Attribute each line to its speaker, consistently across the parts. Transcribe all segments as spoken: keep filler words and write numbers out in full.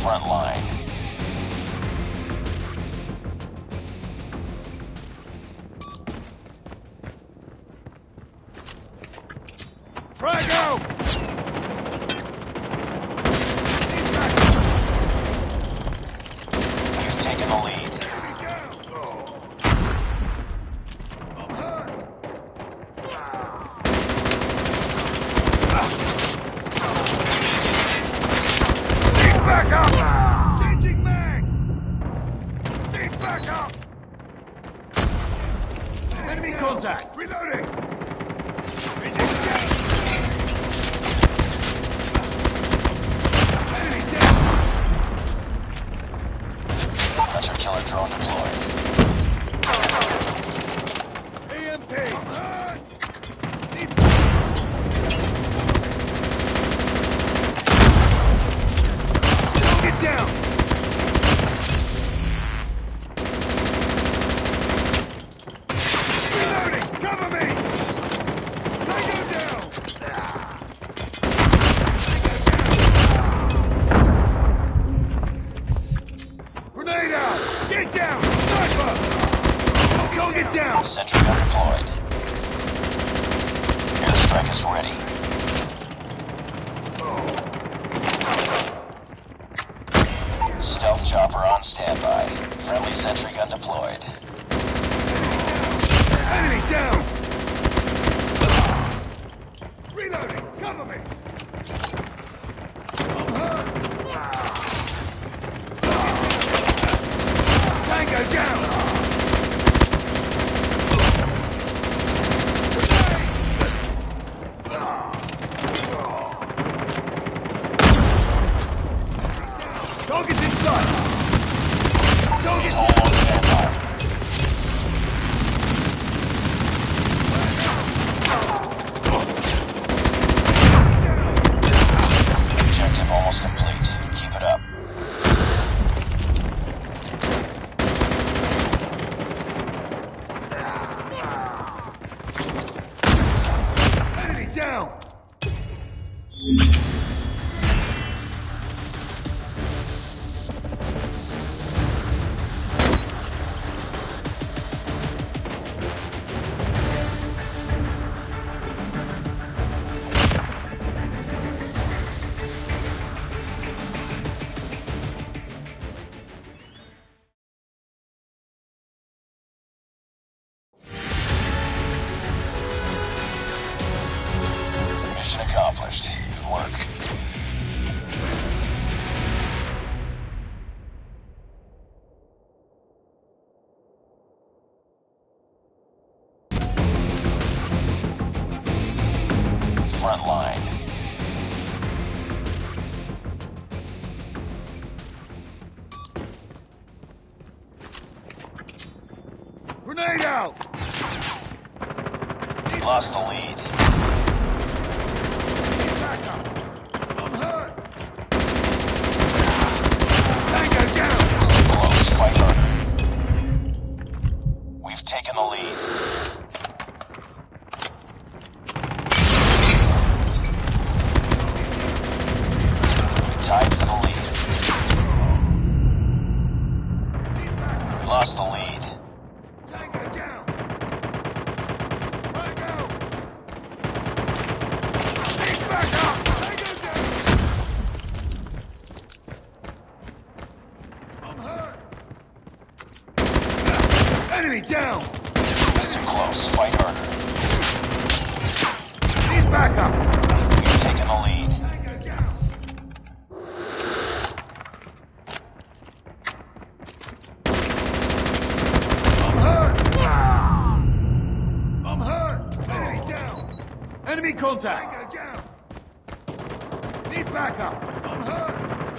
Speaker 1: front line.
Speaker 2: Frago!
Speaker 1: You've taken the lead.
Speaker 2: Back up! Changing mag! Need back up! Enemy contact! Reloading! Enemy down!
Speaker 1: Hunter killer drone deployed.
Speaker 2: E M P! Need Get down! Reloading! Cover me! Tango down! Grenade out! Get down! Sniper! Target down!
Speaker 1: Sentry gun deployed. Airstrike is ready. Stealth chopper on standby. Friendly sentry gun deployed.
Speaker 2: Enemy down! Reloading! Cover me! I'm hurt! Tango down! Target's inside! Target!
Speaker 1: All on standby. Objective almost complete. Keep it up.
Speaker 2: Enemy down!
Speaker 1: Mission accomplished. Good work. Front line.
Speaker 2: Grenade out!
Speaker 1: Lost the lead.
Speaker 2: Back up! I'm hurt! Tango down!
Speaker 1: Stay close. Fight harder. We've taken the lead. Tied for the lead. We lost the lead.
Speaker 2: Tango down! Tango! Need back up! Tango down! I'm hurt! Enemy down!
Speaker 1: It's too close. Fight harder.
Speaker 2: Need back up!
Speaker 1: We've taken the lead.
Speaker 2: Tango down! I'm hurt! I'm hurt! Enemy down! Enemy contact! Tango down! Need backup! I'm hurt!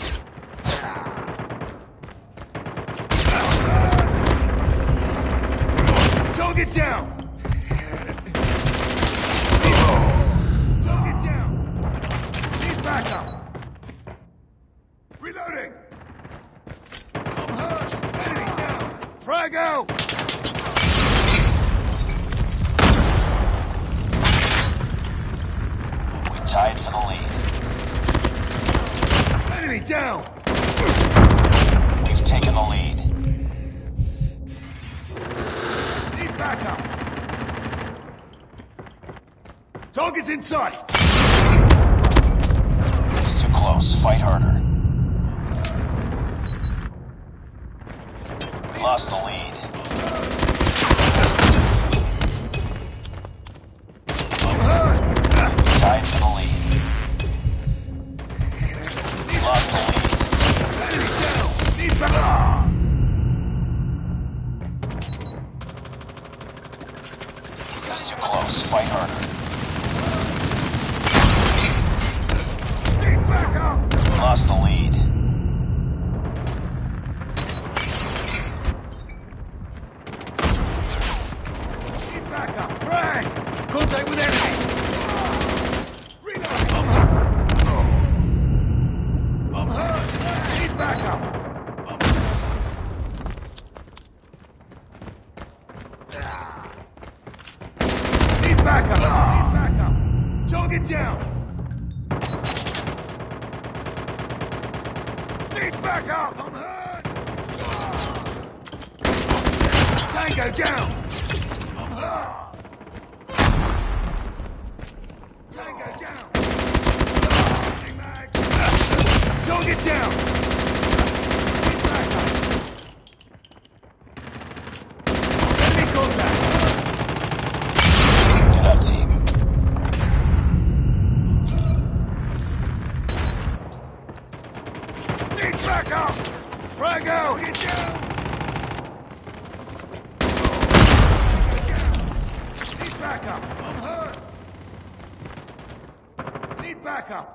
Speaker 2: Target down! Target down! Need backup! Reloading! I'm hurt! Enemy down! Frag out!
Speaker 1: We tied for the lead.
Speaker 2: Enemy down!
Speaker 1: We've taken the lead.
Speaker 2: Need backup. Target's in sight.
Speaker 1: It's too close. Fight harder. We lost the lead.
Speaker 2: I'm hurt.
Speaker 1: We tied for the lead. We lost the lead.
Speaker 2: Enemy down. Need backup.
Speaker 1: It's too close. Fight harder.
Speaker 2: Need backup.
Speaker 1: We lost the lead.
Speaker 2: Need backup. Frag. Contact with enemy. Reload. I'm hurt. I'm hurt. Need backup. Need backup. Need backup. Target down. Need backup. I'm hurt. Tango down. I'm hurt. Tango down. Need mag. Target down. Need backup. Enemy contact.
Speaker 1: Get up, team.
Speaker 2: Need backup! Frago! Get down! Need backup! I'm hurt! Need backup!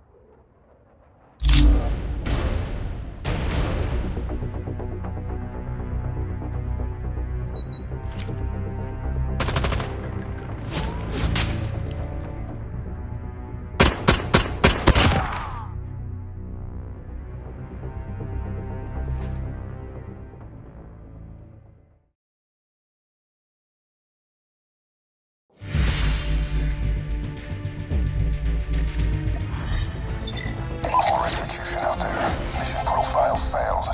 Speaker 1: Poor execution out there. Mission profile failed.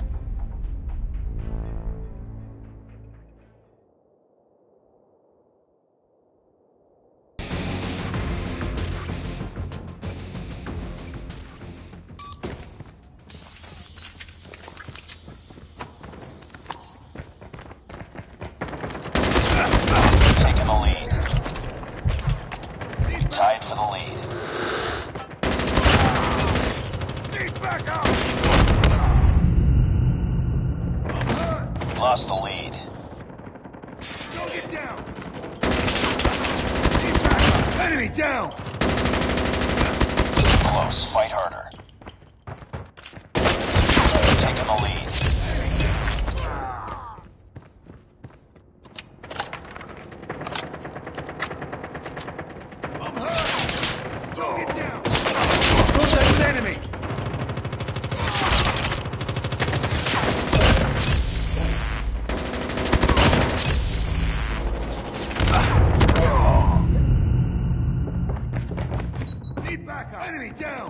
Speaker 1: We've taken the lead. We tied for the lead.
Speaker 2: Need backup! I'm hurt!
Speaker 1: We lost the lead.
Speaker 2: Target down! Need backup! Enemy down!
Speaker 1: It's too close. Fight harder. We've taken the lead.
Speaker 2: I'm hurt! Target down! Contact with enemy! Need backup! Enemy down!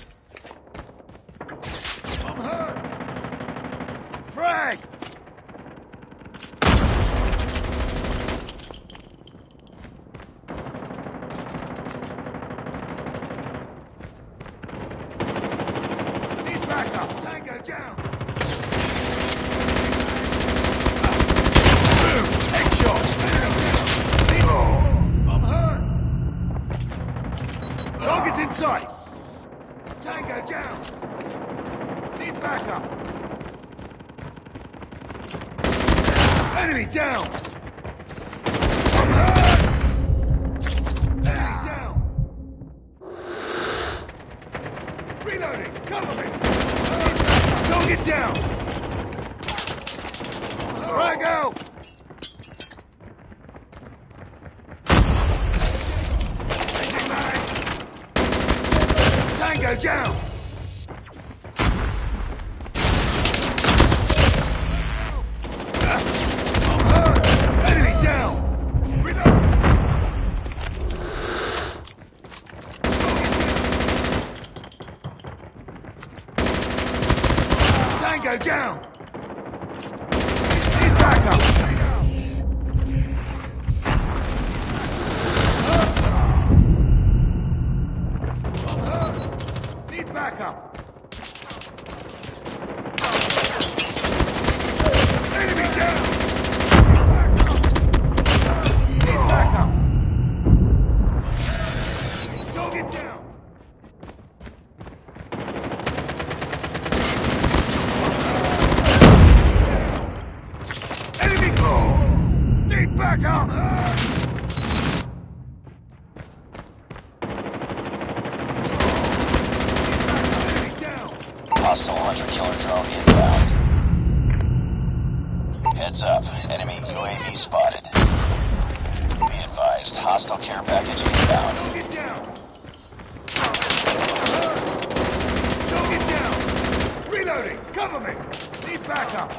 Speaker 2: I'm hurt! Frag! Need backup! Tango down! Boom! Headshot! Need- I'm hurt! Target's in sight! Tango down! Need backup! Enemy down! I'm hurt! Enemy down! Reloading! Cover me! Target down! Frago! Changing mag! Tango down! I'm hurt! Enemy down! Reload! Tango down! Need backup! Need backup! Enemy down! Need backup! Target down! Enemy go! Need backup!
Speaker 3: Hostile hunter-killer drone inbound. Heads up, enemy U A V spotted. Be advised, hostile care package inbound.
Speaker 2: Don't get down! Don't get down! Reloading! Cover me! Need backup!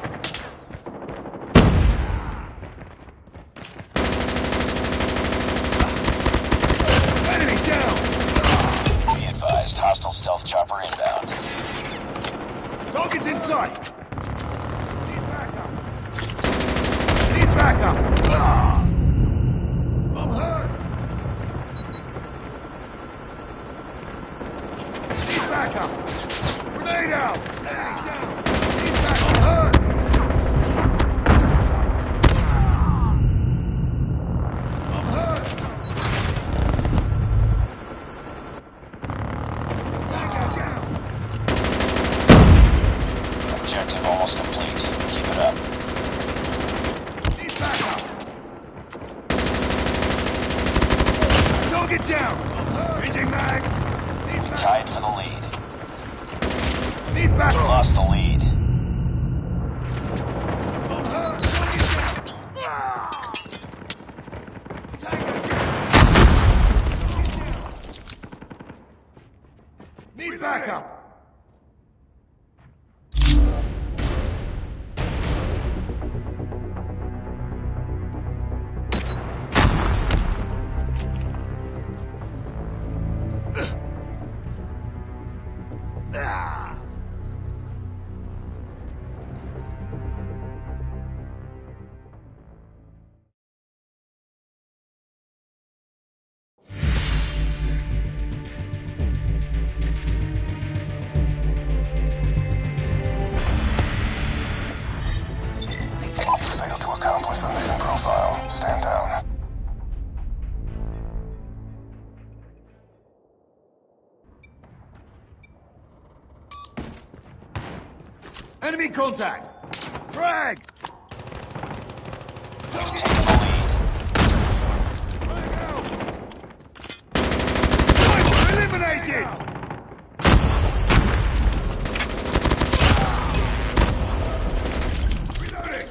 Speaker 2: Enemy down!
Speaker 3: Be advised, hostile stealth chopper inbound.
Speaker 2: Target's in sight! Need backup! Need backup! Ah! I'm hurt! Need backup! Grenade out! Enemy down! Need backup! I'm hurt! I'm hurt! Tango down!
Speaker 3: Objective almost complete. Keep it up.
Speaker 2: Need backup! Target down! Changing mag! Need backup!
Speaker 3: Tied for the lead.
Speaker 2: Need backup!
Speaker 3: Lost the lead.
Speaker 2: I'm hurt! Target down! Ah! Tango down! Target down! Need backup! Ah!
Speaker 1: Failed to accomplish the mission profile. Stand down.
Speaker 2: Enemy contact! Frag!
Speaker 3: We've taken the lead.
Speaker 2: Frag out! Sniper eliminated! Reloading!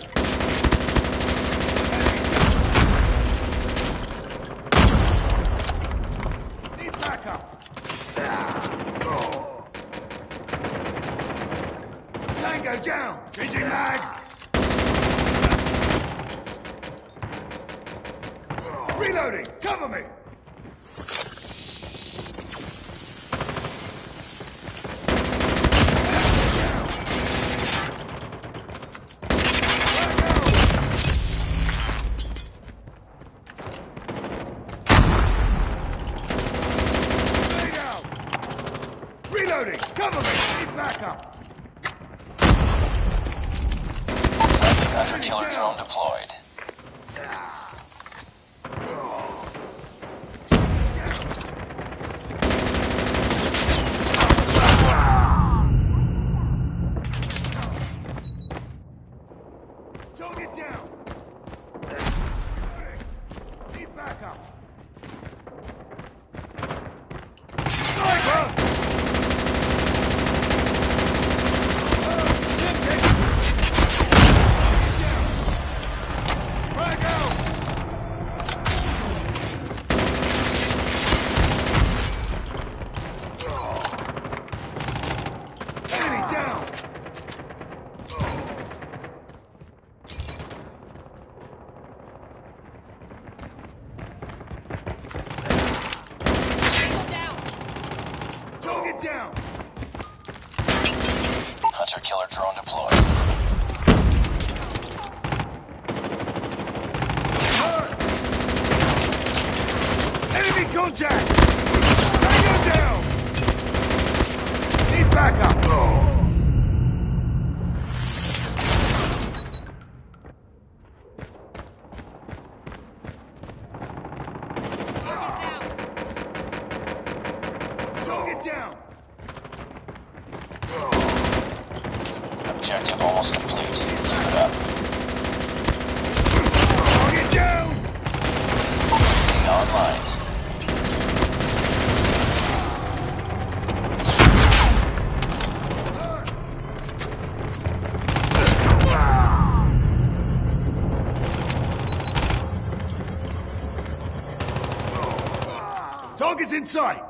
Speaker 2: Need backup! Oh. Tango down! Changing mag! Reloading! Cover me! Stay down! Reloading! Cover me! Need backup!
Speaker 3: Friendly hunter-killer drone deployed.
Speaker 2: Target down! Need backup! Sniper! Frag out! Enemy down! Target down!
Speaker 3: Hunter-killer drone deployed. Objective almost complete. Keep it up.
Speaker 2: Target down!
Speaker 3: Online.
Speaker 2: Target's in sight!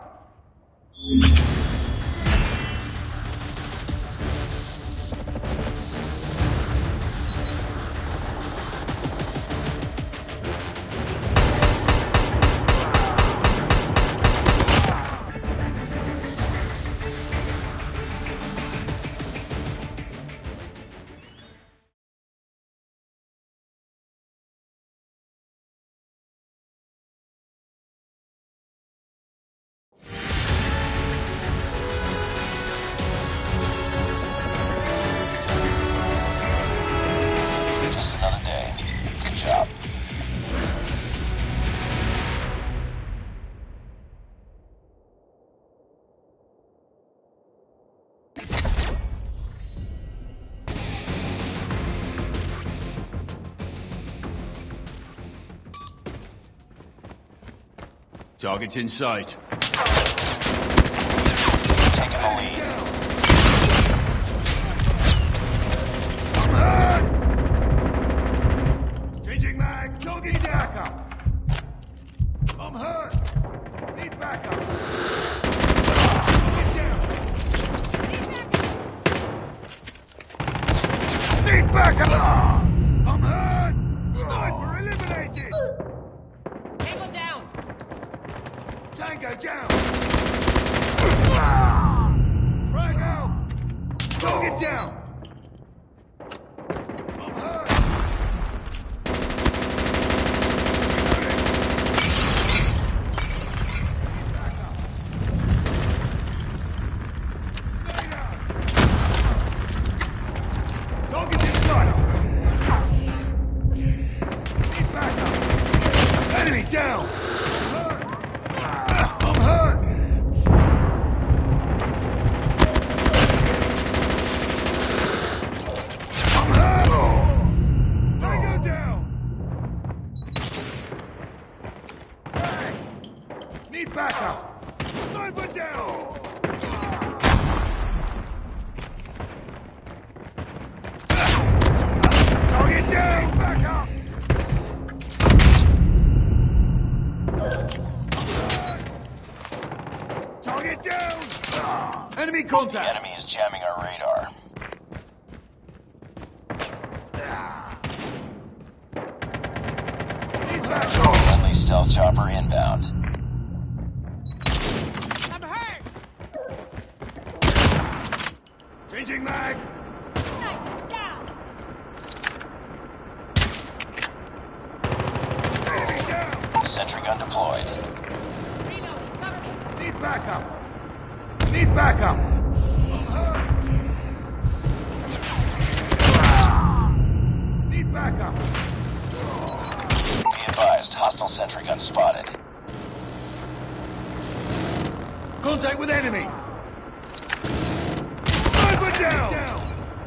Speaker 3: Just another day. Good job.
Speaker 2: Target's in sight.
Speaker 3: Taking the lead.
Speaker 2: I'm hurt! Changing mag, target backup! I'm hurt! Need backup! Get down! Need backup! I'm hurt! Sniper eliminated!
Speaker 4: Tango down!
Speaker 2: Tango down! Frag out! Target down! I'm hurt! Target's in sight! Need backup! Enemy down! I'm hurt! I'm hurt! Tango down! Hey! Need backup! Sniper down! Target down! Backup! Target down! Enemy
Speaker 3: The
Speaker 2: contact!
Speaker 3: enemy is jamming our radar.
Speaker 2: Need backup!
Speaker 3: Friendly stealth chopper inbound.
Speaker 4: I'm hurt!
Speaker 2: Changing mag!
Speaker 4: Knife down!
Speaker 2: Enemy down!
Speaker 3: Sentry gun deployed.
Speaker 4: Reloading, cover me!
Speaker 2: Need backup! Need backup! I'm hurt! Need backup!
Speaker 3: Be advised, hostile sentry gun spotted.
Speaker 2: Contact with enemy! Sniper down! down.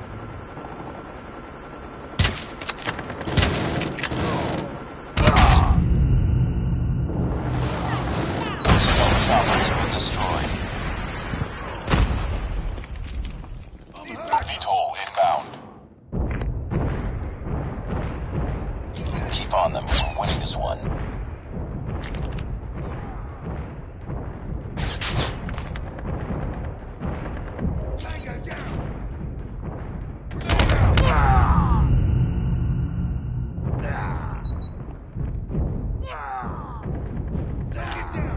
Speaker 3: Stealth chopper has been destroyed. V TOL inbound. Keep on them. We're winning this one.
Speaker 2: Tango down! Grenade out! Target down!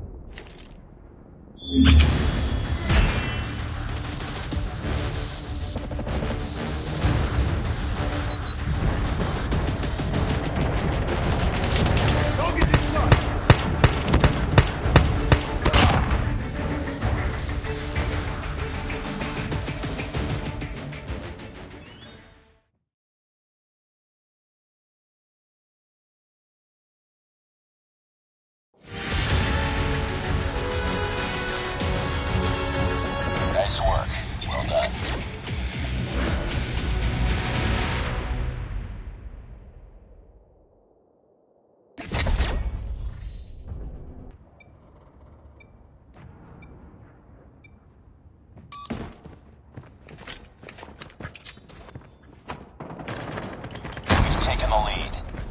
Speaker 2: Target's in sight!
Speaker 3: Nice work. Well done. the lead.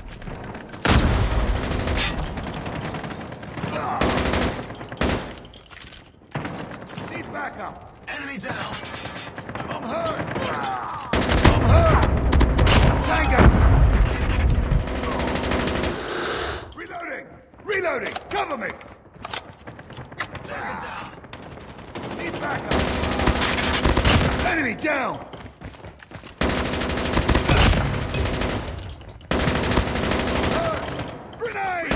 Speaker 2: Need backup. Enemy down. I'm hurt. I'm hurt. Tango. Reloading. Reloading. Cover me. Tango down. Need backup. Enemy down. Hurt. Grenade.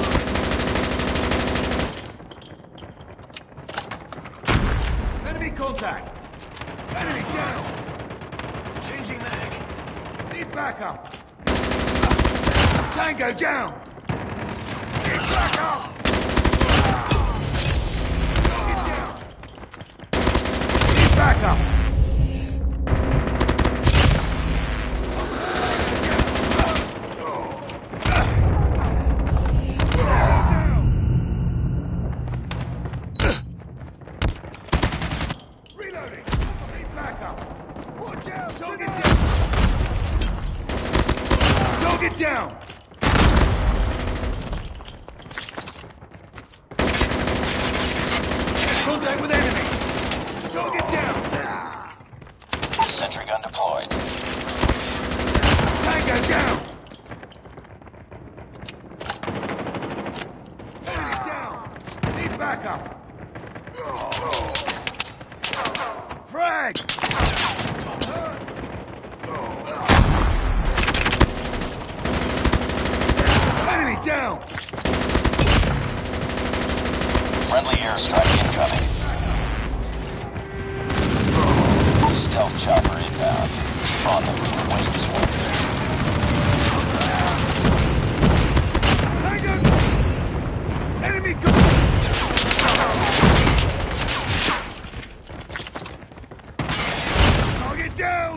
Speaker 2: Enemy contact! Enemy down! Changing mag. Need backup! Tango down! Need backup! Target down! Need backup! Reloading! Need backup! Watch out! Target down! Target down! Contact with enemy! Target down!
Speaker 3: Sentry gun deployed.
Speaker 2: Tango down! Enemy down! Need backup! Frag! Enemy down!
Speaker 3: Friendly airstrike incoming. Stealth chopper inbound. Keep on them with the wings one.
Speaker 2: Tango! Enemy co- Target down!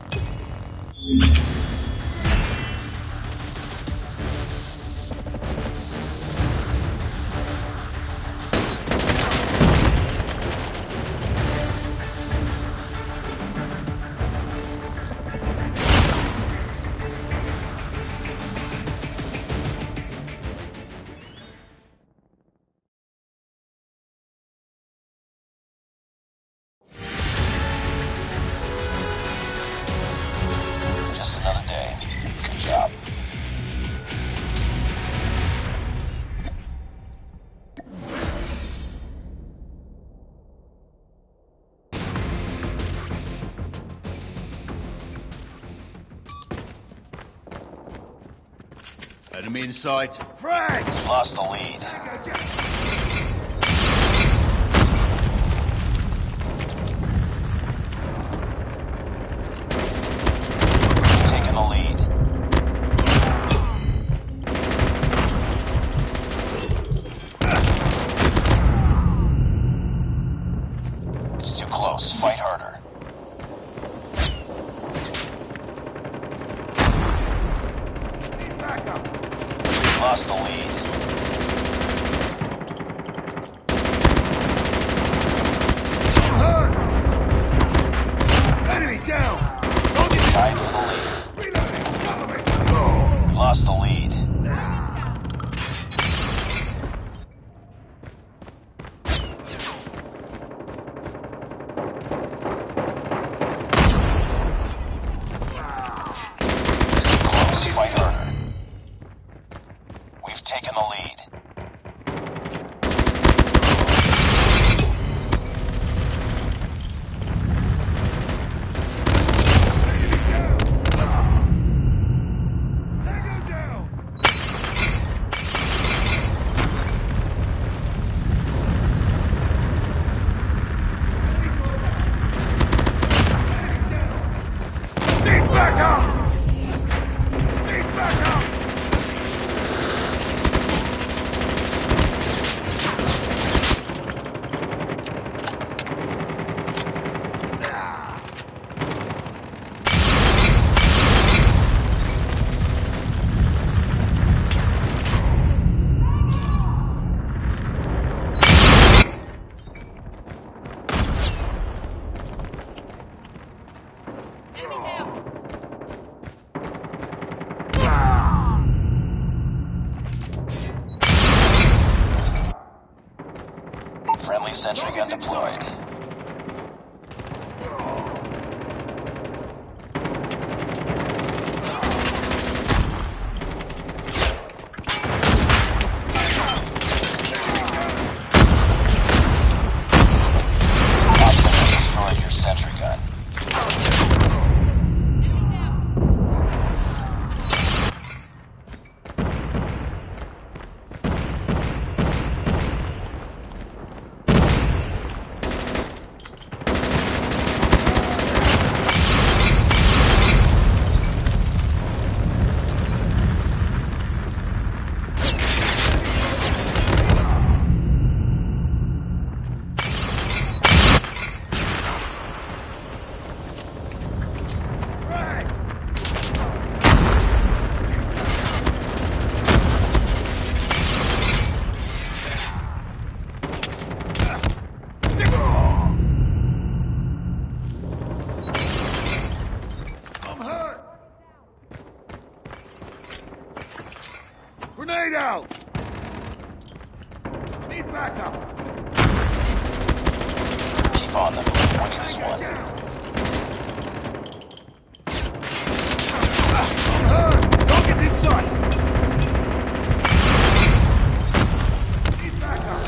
Speaker 3: Just another day. Good job.
Speaker 2: Enemy in sight. Frag!
Speaker 3: Lost the lead.
Speaker 2: Tango down!
Speaker 3: Taking the lead. It's too close. Fight harder.
Speaker 2: Need backup!
Speaker 3: Lost the lead.
Speaker 2: Hurt! Enemy down! Target
Speaker 3: Tied for the lead.
Speaker 2: Reloading! Cover me!
Speaker 3: Lost the lead. It's too close. Fight harder. We've taken the lead.
Speaker 2: Tango down! Enemy contact! Enemy down! Need backup! Need backup!
Speaker 4: Enemy down!
Speaker 3: sentry gun deployed. Hostile destroyed your sentry gun.
Speaker 2: Grenade out! Need backup!
Speaker 3: Keep on them. We're winning this one.
Speaker 2: I'm hurt! Target's inside! Need backup!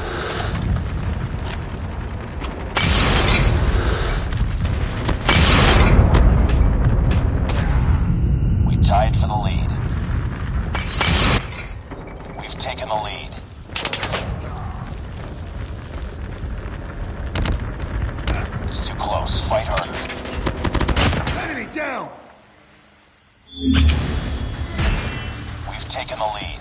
Speaker 3: We tied for the lead. We've taken the lead. It's too close. Fight harder.
Speaker 2: Enemy down!
Speaker 3: We've taken the lead.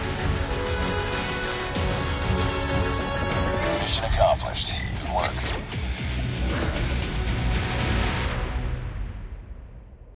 Speaker 3: Mission accomplished. Good work.